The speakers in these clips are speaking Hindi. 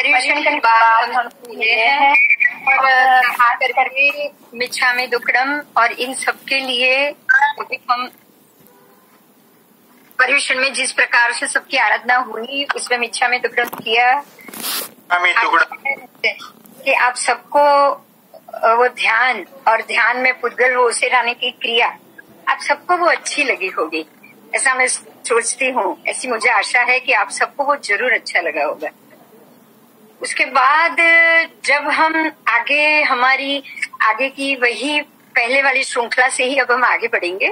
पर्युषण के बाद हम ये हैं और करके मिच्छामि दुक्कडम, और इन सबके लिए हम पर्युषण में जिस प्रकार से सबकी आराधना हुई उसमें मिच्छामि दुक्कडम किया कि आप सबको वो ध्यान और ध्यान में पुद्गल वो उसे लाने की क्रिया आप सबको वो अच्छी लगी होगी, ऐसा मैं सोचती हूँ। ऐसी मुझे आशा है कि आप सबको वो जरूर अच्छा लगा होगा। उसके बाद जब हम हमारी आगे की वही पहले वाली श्रृंखला से ही अब हम आगे बढ़ेंगे।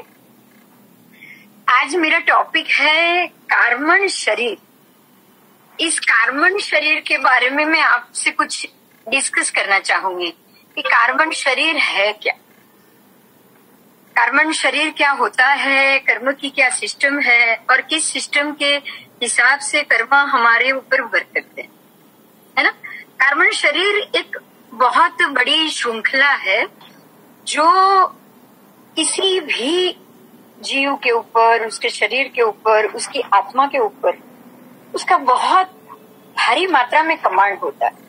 आज मेरा टॉपिक है कार्बन शरीर। इस कार्बन शरीर के बारे में मैं आपसे कुछ डिस्कस करना चाहूंगी कि कार्बन शरीर है क्या, कार्बन शरीर क्या होता है, कर्म की क्या सिस्टम है और किस सिस्टम के हिसाब से कर्म हमारे ऊपर वर्क करते हैं, है ना। कार्बन शरीर एक बहुत बड़ी श्रृंखला है जो किसी भी जीव के ऊपर, उसके शरीर के ऊपर, उसकी आत्मा के ऊपर उसका बहुत भारी मात्रा में कमांड होता है।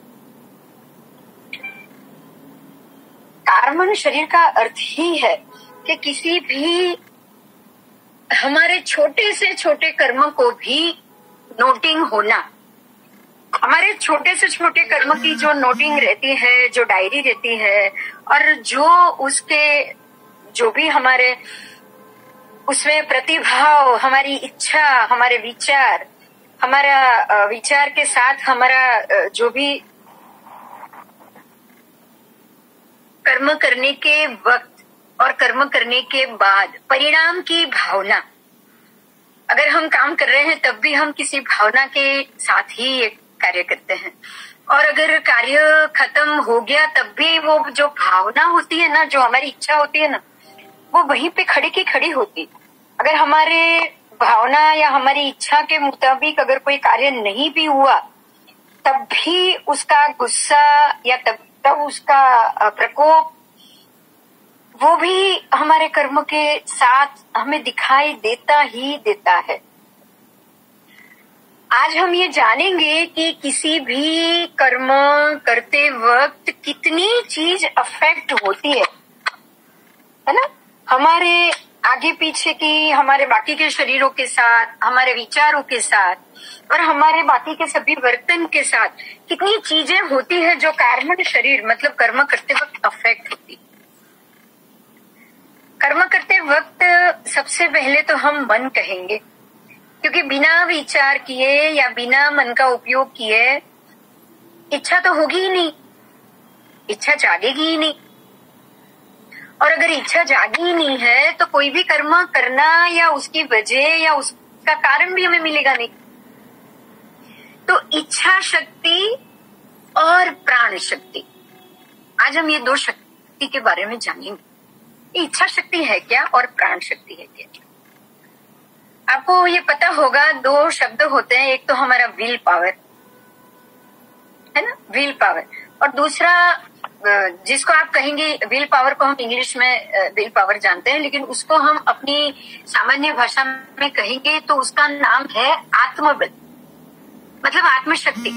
कार्बन शरीर का अर्थ ही है कि किसी भी हमारे छोटे से छोटे कर्म को भी नोटिंग होना, हमारे छोटे से छोटे कर्म की जो नोटिंग रहती है, जो डायरी रहती है, और जो उसके जो भी हमारे उसमें प्रतिभाव, हमारी इच्छा, हमारे विचार, हमारा विचार के साथ हमारा जो भी कर्म करने के वक्त और कर्म करने के बाद परिणाम की भावना, अगर हम काम कर रहे हैं तब भी हम किसी भावना के साथ ही कार्य करते हैं, और अगर कार्य खत्म हो गया तब भी वो जो भावना होती है ना, जो हमारी इच्छा होती है ना, वो वहीं पे खड़ी की खड़ी होती। अगर हमारे भावना या हमारी इच्छा के मुताबिक अगर कोई कार्य नहीं भी हुआ तब भी उसका गुस्सा या तब उसका प्रकोप वो भी हमारे कर्म के साथ हमें दिखाई देता ही देता है। आज हम ये जानेंगे कि किसी भी कर्म करते वक्त कितनी चीज अफेक्ट होती है ना, हमारे आगे पीछे की, हमारे बाकी के शरीरों के साथ, हमारे विचारों के साथ और हमारे बाकी के सभी बर्तन के साथ कितनी चीजें होती है जो कार्बन शरीर मतलब कर्म करते वक्त अफेक्ट होती। कर्म करते वक्त सबसे पहले तो हम मन कहेंगे, क्योंकि बिना विचार किए या बिना मन का उपयोग किए इच्छा तो होगी ही नहीं, इच्छा जागेगी ही नहीं, और अगर इच्छा जागी ही नहीं है तो कोई भी कर्म करना या उसकी वजह या उसका कारण भी हमें मिलेगा नहीं। तो इच्छा शक्ति और प्राण शक्ति, आज हम ये दो शक्ति के बारे में जानेंगे। इच्छा शक्ति है क्या और प्राण शक्ति है क्या। आपको ये पता होगा, दो शब्द होते हैं, एक तो हमारा विल पावर है ना, विल पावर, और दूसरा जिसको आप कहेंगे विल पावर को हम इंग्लिश में विल पावर जानते हैं, लेकिन उसको हम अपनी सामान्य भाषा में कहेंगे तो उसका नाम है आत्मबल, मतलब आत्मशक्ति।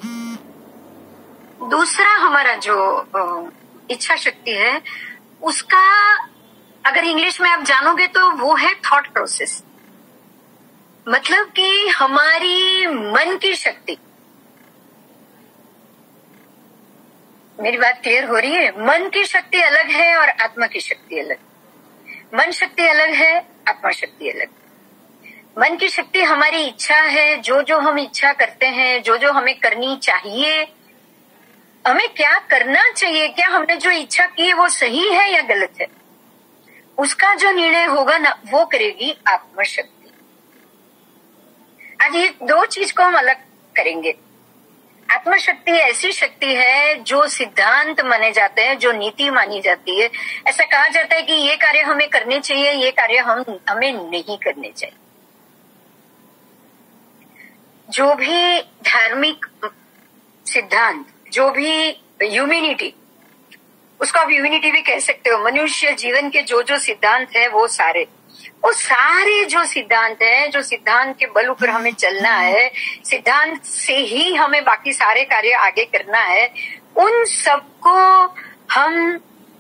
दूसरा हमारा जो इच्छा शक्ति है उसका अगर इंग्लिश में आप जानोगे तो वो है थॉट प्रोसेस, मतलब कि हमारी मन की शक्ति। मेरी बात क्लियर हो रही है? मन की शक्ति अलग है और आत्मा की शक्ति अलग। मन शक्ति अलग है, आत्मा शक्ति अलग। मन की शक्ति हमारी इच्छा है, जो हम इच्छा करते हैं, जो हमें करनी चाहिए, हमें क्या करना चाहिए, क्या हमने जो इच्छा की है वो सही है या गलत है, उसका जो निर्णय होगा ना वो करेगी आत्मा शक्ति। आज ये दो चीज को हम अलग करेंगे। आत्मा शक्ति ऐसी शक्ति है जो सिद्धांत माने जाते हैं, जो नीति मानी जाती है। ऐसा कहा जाता है कि ये कार्य हमें करने चाहिए, ये कार्य हमें नहीं करने चाहिए। जो भी धार्मिक सिद्धांत, जो भी ह्यूमैनिटी, उसको आप ह्यूमैनिटी भी कह सकते हो, मनुष्य जीवन के जो सिद्धांत है वो सारे वो सारे जो सिद्धांत है, जो सिद्धांत के बल ऊपर हमें चलना है, सिद्धांत से ही हमें बाकी सारे कार्य आगे करना है, उन सबको हम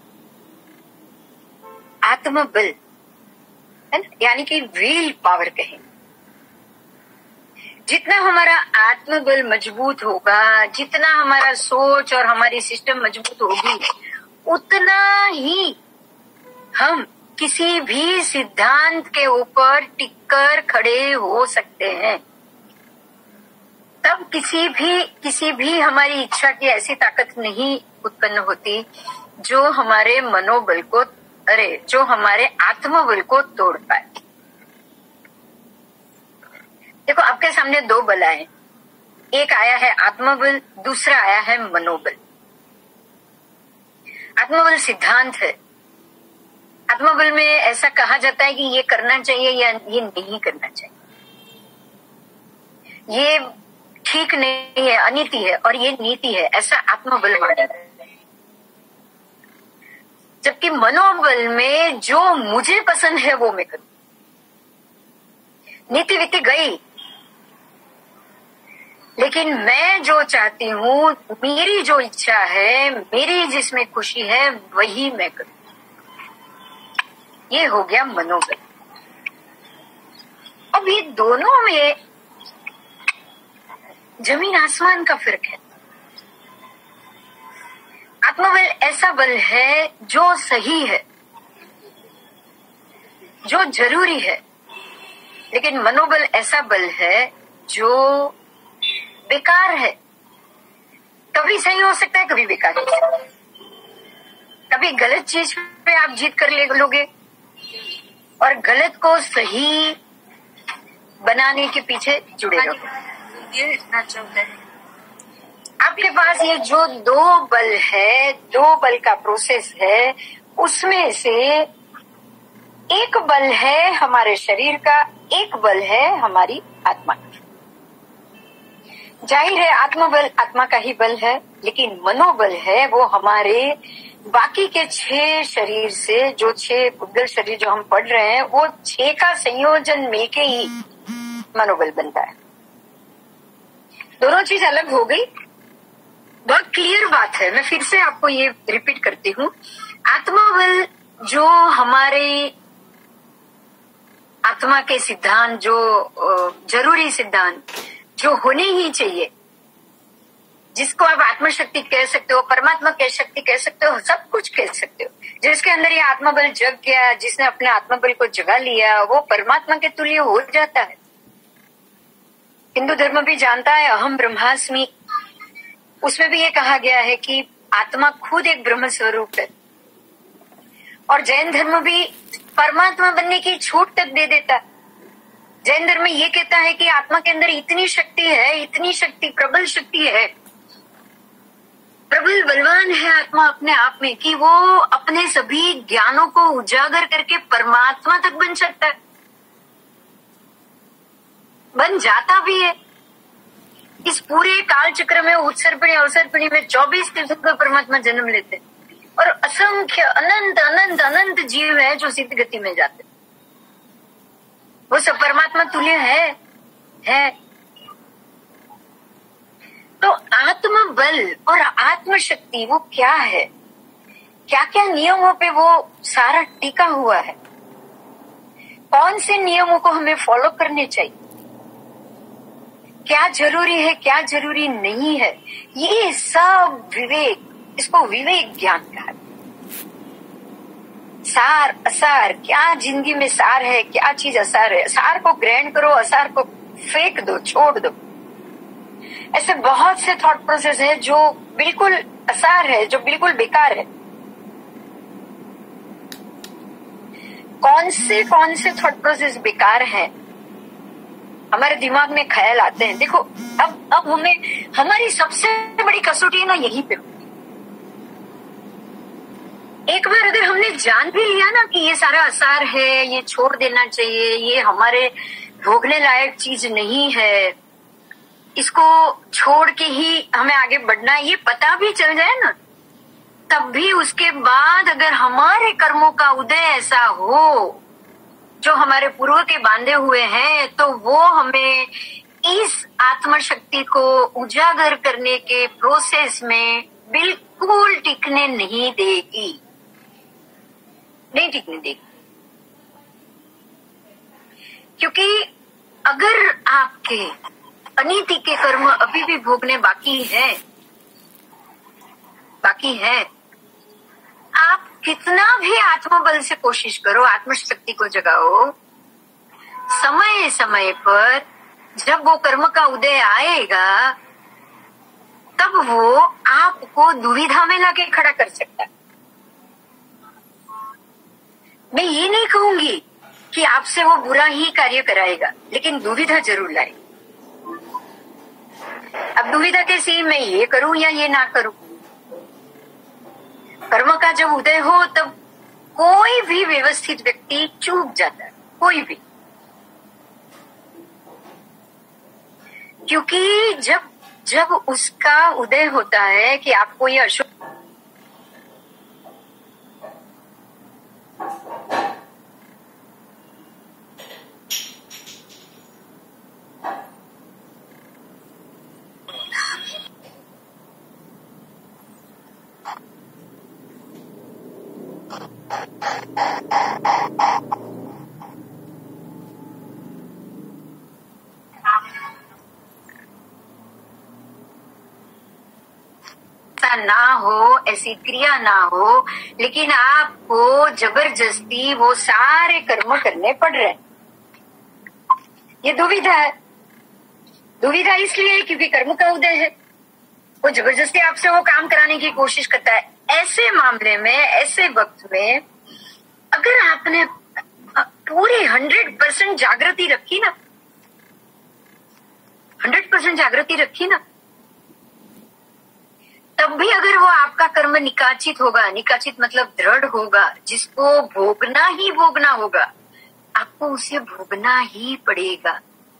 आत्मबल है ना, यानी कि विल पावर कहें। जितना हमारा आत्मबल मजबूत होगा, जितना हमारा सोच और हमारी सिस्टम मजबूत होगी, उतना ही हम किसी भी सिद्धांत के ऊपर टिककर खड़े हो सकते हैं। तब किसी भी हमारी इच्छा की ऐसी ताकत नहीं उत्पन्न होती जो हमारे मनोबल को, जो हमारे आत्मबल को तोड़ पाए। देखो, आपके सामने दो बल आए, एक आया है आत्मबल, दूसरा आया है मनोबल। आत्मबल सिद्धांत है। आत्मबल में ऐसा कहा जाता है कि ये करना चाहिए या ये नहीं करना चाहिए, ये ठीक नहीं है, अनीति है, और ये नीति है, ऐसा आत्मबल माना जाता है। जबकि मनोबल में जो मुझे पसंद है वो मैं करूं। नीति वीति गई, लेकिन मैं जो चाहती हूं, मेरी जो इच्छा है, मेरी जिसमें खुशी है, वही मैं करूं। ये हो गया मनोबल। अब ये दोनों में जमीन आसमान का फर्क है। आत्मबल ऐसा बल है जो सही है, जो जरूरी है, लेकिन मनोबल ऐसा बल है जो बेकार है। कभी सही हो सकता है, कभी बेकार हो सकता है। कभी गलत चीज पे आप जीत कर लोगे और गलत को सही बनाने के पीछे जुड़े रहोगे। ये इतना चलता है। आपके पास ये जो दो बल है, दो बल का प्रोसेस है, उसमें से एक बल है हमारे शरीर का, एक बल है हमारी आत्मा का। जाहिर है आत्मबल आत्मा का ही बल है, लेकिन मनोबल है वो हमारे बाकी के 6 शरीर से, जो 6 पुद्गल शरीर जो हम पढ़ रहे हैं, वो 6 का संयोजन मिलके ही मनोबल बनता है। दोनों चीज अलग हो गई। बहुत क्लियर बात है, मैं फिर से आपको ये रिपीट करती हूँ। आत्मबल जो हमारे आत्मा के सिद्धांत, जो जरूरी सिद्धांत, जो होने ही चाहिए, जिसको आप आत्मशक्ति कह सकते हो, परमात्मा कह शक्ति कह सकते हो, सब कुछ कह सकते हो, जिसके अंदर ये आत्मबल जग गया, जिसने अपने आत्मबल को जगा लिया, वो परमात्मा के तुल्य हो जाता है। हिंदू धर्म भी जानता है अहम ब्रह्मास्मि, उसमें भी ये कहा गया है कि आत्मा खुद एक ब्रह्म स्वरूप है। और जैन धर्म भी परमात्मा बनने की छूट तक दे देता है। जैन धर्म ये कहता है कि आत्मा के अंदर इतनी शक्ति है, इतनी शक्ति, प्रबल शक्ति है, प्रबल बलवान है आत्मा अपने आप में, कि वो अपने सभी ज्ञानों को उजागर करके परमात्मा तक बन सकता है, बन जाता भी है। इस पूरे काल चक्र में उत्सर्पिणी अवसर्पिणी में 24 किस्म का परमात्मा जन्म लेते हैं, और असंख्य अनंत अनंत अनंत जीव है जो सिद्ध गति में जाते, वो सब परमात्मा तुल्य है। तो आत्म बल और आत्म शक्ति वो क्या है, क्या क्या नियमों पे वो सारा टिका हुआ है, कौन से नियमों को हमें फॉलो करने चाहिए, क्या जरूरी है क्या जरूरी नहीं है, ये सब विवेक, इसको विवेक ज्ञान कहा है। सार असार, क्या जिंदगी में सार है, क्या चीज असार है, सार को ग्रहण करो, असार को फेंक दो, छोड़ दो। ऐसे बहुत से थॉट प्रोसेस है जो बिल्कुल असार है, जो बिल्कुल बेकार है। कौन से थॉट प्रोसेस बेकार हैं, हमारे दिमाग में ख्याल आते हैं। देखो, अब हमें हमारी सबसे बड़ी कसौटी है ना यहीं पे। एक बार अगर हमने जान भी लिया ना कि ये सारा असार है, ये छोड़ देना चाहिए, ये हमारे भोगने लायक चीज नहीं है, इसको छोड़ के ही हमें आगे बढ़ना है, ये पता भी चल जाए ना, तब भी उसके बाद अगर हमारे कर्मों का उदय ऐसा हो जो हमारे पूर्व के बांधे हुए हैं, तो वो हमें इस आत्मशक्ति को उजागर करने के प्रोसेस में बिल्कुल टिकने नहीं देगी, नहीं टिकने देगी। क्योंकि अगर आपके अनीति के कर्म अभी भी भोगने बाकी है, आप कितना भी आत्मबल से कोशिश करो, आत्मशक्ति को जगाओ, समय समय पर जब वो कर्म का उदय आएगा, तब वो आपको दुविधा में लाके खड़ा कर सकता है। मैं ये नहीं कहूंगी कि आपसे वो बुरा ही कार्य कराएगा, लेकिन दुविधा जरूर लाएगा। अब दुविधा कैसी, मैं ये करूं या ये ना करूं। कर्म का जब उदय हो तब कोई भी व्यवस्थित व्यक्ति चूक जाता है, कोई भी। क्योंकि जब उसका उदय होता है कि आपको ये अशुभ ना हो, ऐसी क्रिया ना हो, लेकिन आपको जबरदस्ती वो सारे कर्म करने पड़ रहे हैं। ये दुविधा है। दुविधा इसलिए है क्योंकि कर्म का उदय है, वो जबरदस्ती आपसे वो काम कराने की कोशिश करता है। ऐसे मामले में, ऐसे वक्त में अगर आपने पूरी 100% जागृति रखी ना, 100% जागृति रखी ना, तब भी अगर वो आपका कर्म निकाचित होगा, निकाचित मतलब दृढ़ होगा, जिसको भोगना ही भोगना होगा, आपको उसे भोगना ही पड़ेगा।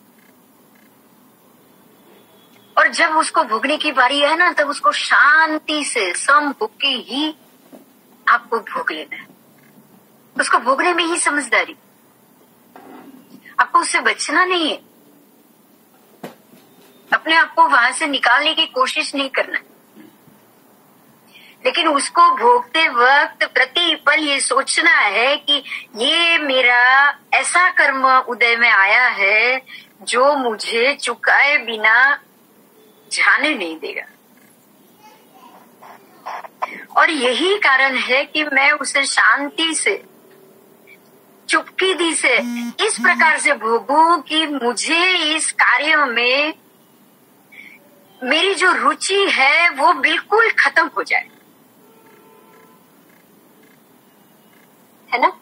और जब उसको भोगने की बारी है ना, तब उसको शांति से सम होके ही आपको भोग लेना है। उसको भोगने में ही समझदारी, आपको उससे बचना नहीं है। अपने आप को वहां से निकालने की कोशिश नहीं करना है, लेकिन उसको भोगते वक्त प्रतिपल ये सोचना है कि ये मेरा ऐसा कर्म उदय में आया है जो मुझे चुकाए बिना जाने नहीं देगा। और यही कारण है कि मैं उसे शांति से, चुपकीदी से इस प्रकार से भोगूं कि मुझे इस कार्य में मेरी जो रुचि है वो बिल्कुल खत्म हो जाए, है ना,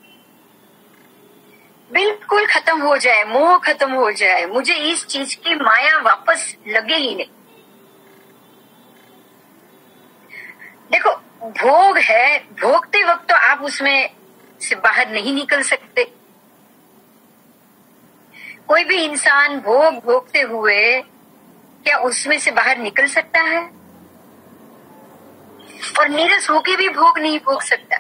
बिल्कुल खत्म हो जाए, मोह खत्म हो जाए, मुझे इस चीज की माया वापस लगे ही नहीं। देखो, भोग है, भोगते वक्त तो आप उसमें से बाहर नहीं निकल सकते। कोई भी इंसान भोग भोगते हुए क्या उसमें से बाहर निकल सकता है? और नीरस होके भी भोग नहीं भोग सकता,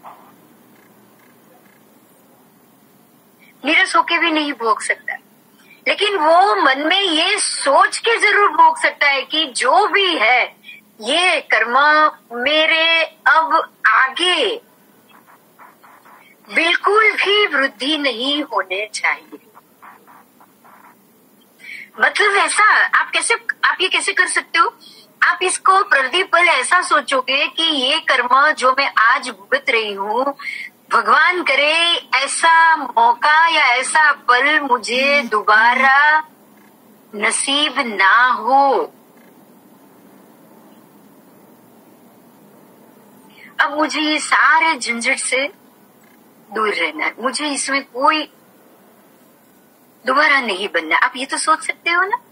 नीरस होके भी नहीं भोग सकता। लेकिन वो मन में ये सोच के जरूर भोग सकता है कि जो भी है ये कर्म मेरे अब आगे बिल्कुल भी वृद्धि नहीं होने चाहिए। मतलब ऐसा आप ये कैसे कर सकते हो? आप इसको प्रतिपल ऐसा सोचोगे कि ये कर्म जो मैं आज भुगत रही हूँ, भगवान करे ऐसा मौका या ऐसा पल मुझे दोबारा नसीब ना हो। अब मुझे ये सारे झंझट से दूर रहना है, मुझे इसमें कोई दोबारा नहीं बनना। आप ये तो सोच सकते हो ना।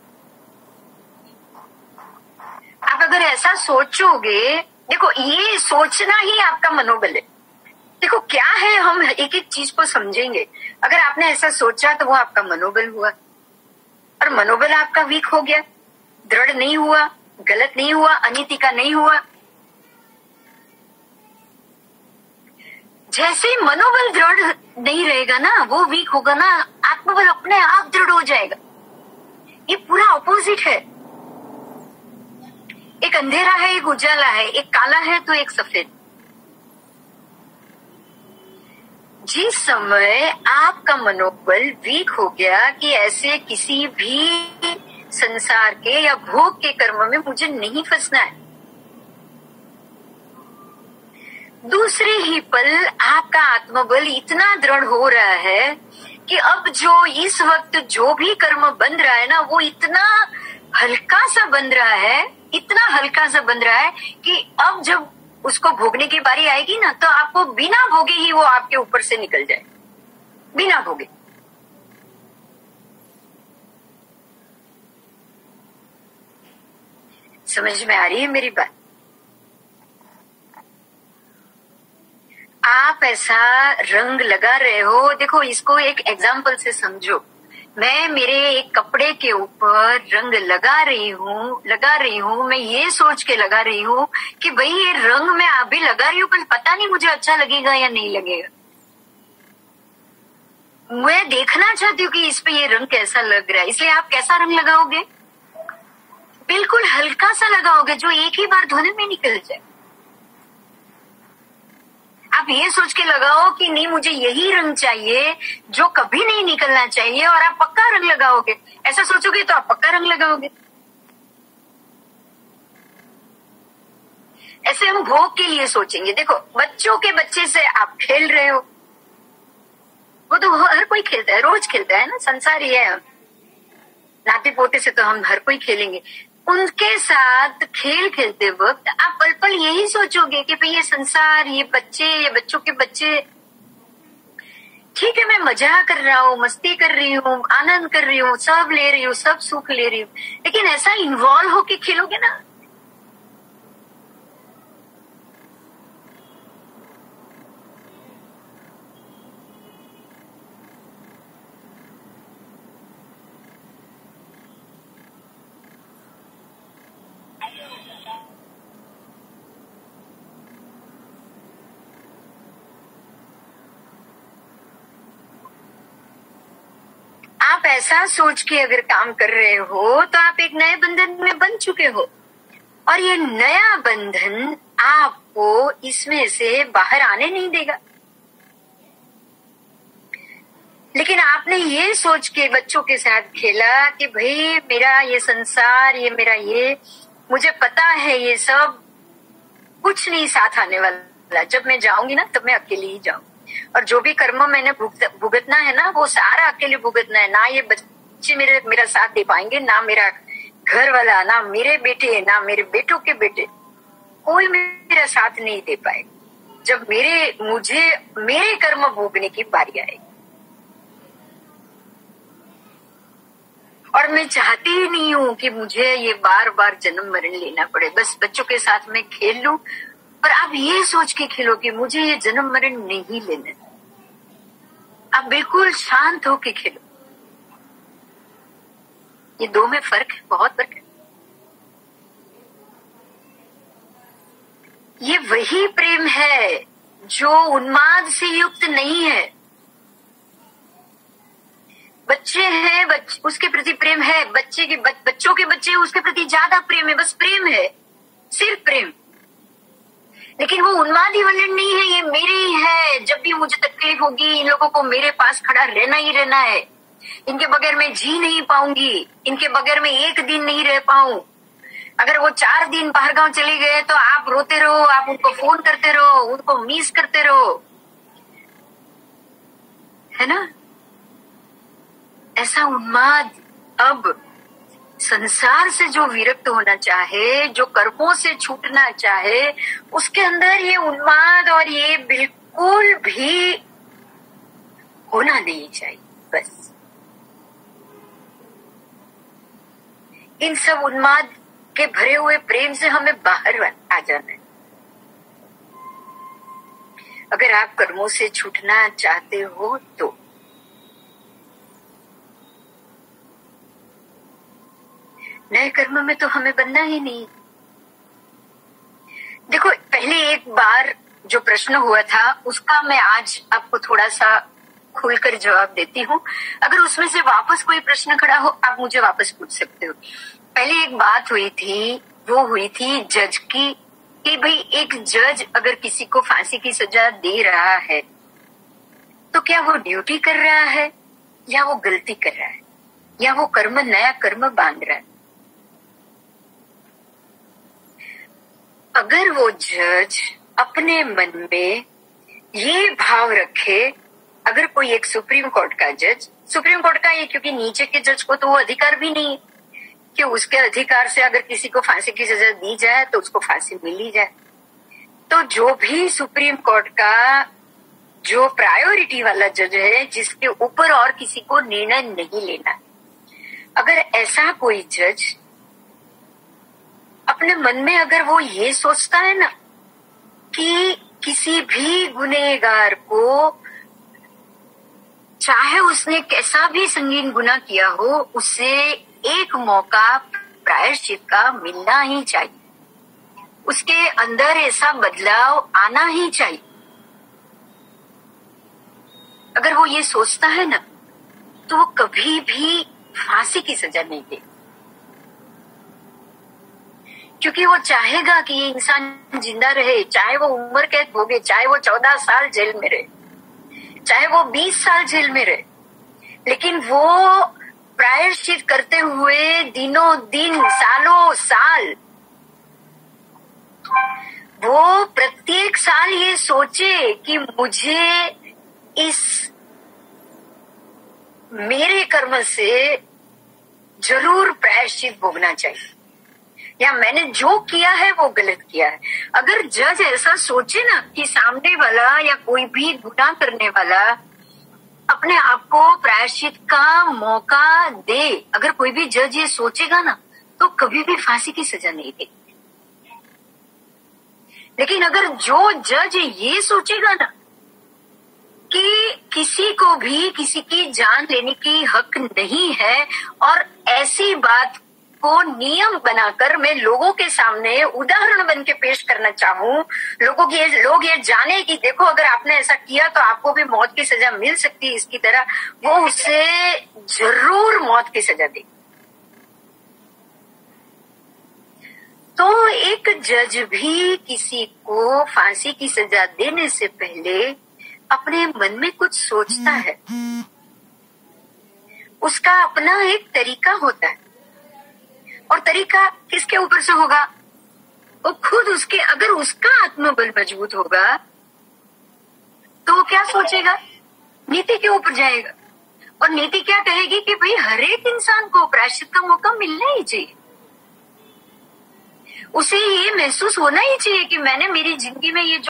आप अगर ऐसा सोचोगे, देखो ये सोचना ही आपका मनोबल है। देखो क्या है, हम एक एक चीज को समझेंगे। अगर आपने ऐसा सोचा तो वो आपका मनोबल हुआ, और मनोबल आपका वीक हो गया, दृढ़ नहीं हुआ, गलत नहीं हुआ, अनीति का नहीं हुआ। जैसे ही मनोबल दृढ़ नहीं रहेगा ना, वो वीक होगा ना, आत्मबल अपने आप दृढ़ हो जाएगा। ये पूरा ऑपोजिट है। एक अंधेरा है, एक उजाला है, एक काला है तो एक सफेद। जिस समय आपका मनोबल वीक हो गया कि ऐसे किसी भी संसार के या भोग के कर्म में मुझे नहीं फंसना है, दूसरे ही पल आपका आत्मबल इतना दृढ़ हो रहा है कि अब जो इस वक्त जो भी कर्म बन रहा है ना, वो इतना हल्का सा बन रहा है, इतना हल्का सा बन रहा है कि अब जब उसको भोगने की बारी आएगी ना, तो आपको बिना भोगे ही वो आपके ऊपर से निकल जाए, बिना भोगे। समझ में आ रही है मेरी बात? आप ऐसा रंग लगा रहे हो, देखो इसको एक एग्जाम्पल से समझो। मैं मेरे एक कपड़े के ऊपर रंग लगा रही हूँ, मैं ये सोच के लगा रही हूँ कि भाई ये रंग मैं अभी लगा रही हूँ, पर पता नहीं मुझे अच्छा लगेगा या नहीं लगेगा। मैं देखना चाहती हूँ कि इस पे ये रंग कैसा लग रहा है, इसलिए आप कैसा रंग लगाओगे? बिल्कुल हल्का सा लगाओगे, जो एक ही बार धोने में निकल जाए। आप ये सोच के लगाओ कि नहीं मुझे यही रंग चाहिए जो कभी नहीं निकलना चाहिए, और आप पक्का रंग लगाओगे। ऐसा सोचोगे तो आप पक्का रंग लगाओगे। ऐसे हम भोग के लिए सोचेंगे। देखो बच्चों के बच्चे से आप खेल रहे हो, वो तो हर कोई खेलता है, रोज खेलता है ना, संसार ही है। नाते पोते से तो हम हर कोई खेलेंगे। उनके साथ खेल खेलते वक्त आप पल पल यही सोचोगे कि भाई ये संसार, ये बच्चे, ये बच्चों के बच्चे, ठीक है मैं मजा कर रहा हूँ, मस्ती कर रही हूँ, आनंद कर रही हूँ, सब ले रही हूँ, सब सुख ले रही हूँ, लेकिन ऐसा इन्वॉल्व होके खेलोगे ना, आप ऐसा सोच के अगर काम कर रहे हो तो आप एक नए बंधन में बंध चुके हो, और ये नया बंधन आपको इसमें से बाहर आने नहीं देगा। लेकिन आपने ये सोच के बच्चों के साथ खेला कि भाई मेरा ये संसार, ये मेरा ये, मुझे पता है ये सब कुछ नहीं साथ आने वाला, जब मैं जाऊंगी ना तब मैं अकेले ही जाऊंगी, और जो भी कर्म मैंने भुगतना है ना, वो सारा अकेले भुगतना है। ना ये बच्चे मेरा साथ दे पाएंगे, ना मेरा घर वाला, ना मेरे बेटे, ना मेरे बेटों के बेटे, कोई मेरा साथ नहीं दे पाएगा जब मेरे कर्म भोगने की बारी आएगी। और मैं चाहती ही नहीं हूं कि मुझे ये बार बार जन्म मरण लेना पड़े, बस बच्चों के साथ मैं खेल लूं। और आप ये सोच के खेलो कि मुझे ये जन्म मरण नहीं लेना, आप बिल्कुल शांत होके खेलो। ये दो में फर्क है, बहुत फर्क है। ये वही प्रेम है जो उन्माद से युक्त नहीं है। बच्चे हैं, उसके प्रति प्रेम है, बच्चों के बच्चे उसके प्रति ज्यादा प्रेम है, बस प्रेम है, सिर्फ प्रेम। लेकिन वो उन्मादी वलन नहीं है, ये मेरे ही है। जब भी मुझे तकलीफ होगी, इन लोगों को मेरे पास खड़ा रहना ही रहना है, इनके बगैर मैं जी नहीं पाऊंगी, इनके बगैर मैं एक दिन नहीं रह पाऊं। अगर वो 4 दिन बाहर गांव चले गए तो आप रोते रहो, आप उनको फोन करते रहो, उनको मिस करते रहो, है ना? ऐसा उन्माद अब संसार से जो विरक्त होना चाहे, जो कर्मों से छूटना चाहे, उसके अंदर ये उन्माद और ये बिल्कुल भी होना नहीं चाहिए। बस इन सब उन्माद के भरे हुए प्रेम से हमें बाहर आ जाना है। अगर आप कर्मों से छूटना चाहते हो तो नए कर्म में तो हमें बनना ही नहीं। देखो पहले एक बार जो प्रश्न हुआ था उसका मैं आज आपको थोड़ा सा खुलकर जवाब देती हूँ। अगर उसमें से वापस कोई प्रश्न खड़ा हो आप मुझे वापस पूछ सकते हो। पहले एक बात हुई थी, वो हुई थी जज की, कि भाई एक जज अगर किसी को फांसी की सजा दे रहा है तो क्या वो ड्यूटी कर रहा है या वो गलती कर रहा है या वो कर्म नया कर्म बांध रहा है। अगर वो जज अपने मन में ये भाव रखे, अगर कोई एक सुप्रीम कोर्ट का जज, सुप्रीम कोर्ट का ये क्योंकि नीचे के जज को तो वो अधिकार भी नहीं कि उसके अधिकार से अगर किसी को फांसी की सजा दी जाए तो उसको फांसी मिल ही जाए, तो जो भी सुप्रीम कोर्ट का जो प्रायोरिटी वाला जज है जिसके ऊपर और किसी को निर्णय नहीं लेना, अगर ऐसा कोई जज अपने मन में अगर वो ये सोचता है ना कि किसी भी गुनहगार को, चाहे उसने कैसा भी संगीन गुनाह किया हो, उसे एक मौका प्रायश्चित का मिलना ही चाहिए, उसके अंदर ऐसा बदलाव आना ही चाहिए। अगर वो ये सोचता है ना तो वो कभी भी फांसी की सजा नहीं दे, क्योंकि वो चाहेगा कि ये इंसान जिंदा रहे, चाहे वो उम्र कैद भोगे, चाहे वो 14 साल जेल में रहे, चाहे वो 20 साल जेल में रहे, लेकिन वो प्रायश्चित करते हुए दिनों दिन सालों साल वो प्रत्येक साल ये सोचे कि मुझे इस मेरे कर्म से जरूर प्रायश्चित भोगना चाहिए, या मैंने जो किया है वो गलत किया है। अगर जज ऐसा सोचे ना कि सामने वाला या कोई भी गुनाह करने वाला अपने आप को प्रायश्चित का मौका दे, अगर कोई भी जज ये सोचेगा ना तो कभी भी फांसी की सजा नहीं देगी। लेकिन अगर जो जज ये सोचेगा ना कि किसी को भी किसी की जान लेने की हक नहीं है, और ऐसी बात को नियम बनाकर मैं लोगों के सामने उदाहरण बन के पेश करना चाहूं, लोग ये जाने कि देखो अगर आपने ऐसा किया तो आपको भी मौत की सजा मिल सकती है इसकी तरह, वो उसे जरूर मौत की सजा दे। तो एक जज भी किसी को फांसी की सजा देने से पहले अपने मन में कुछ सोचता है, उसका अपना एक तरीका होता है, और तरीका किसके ऊपर से होगा? वो खुद उसके, अगर उसका आत्मबल मजबूत होगा तो वो क्या सोचेगा? नीति के ऊपर जाएगा, और नीति क्या कहेगी कि भाई हर एक इंसान को प्रायश्चित का मौका मिलना ही चाहिए, उसे ये महसूस होना ही चाहिए कि मैंने मेरी जिंदगी में ये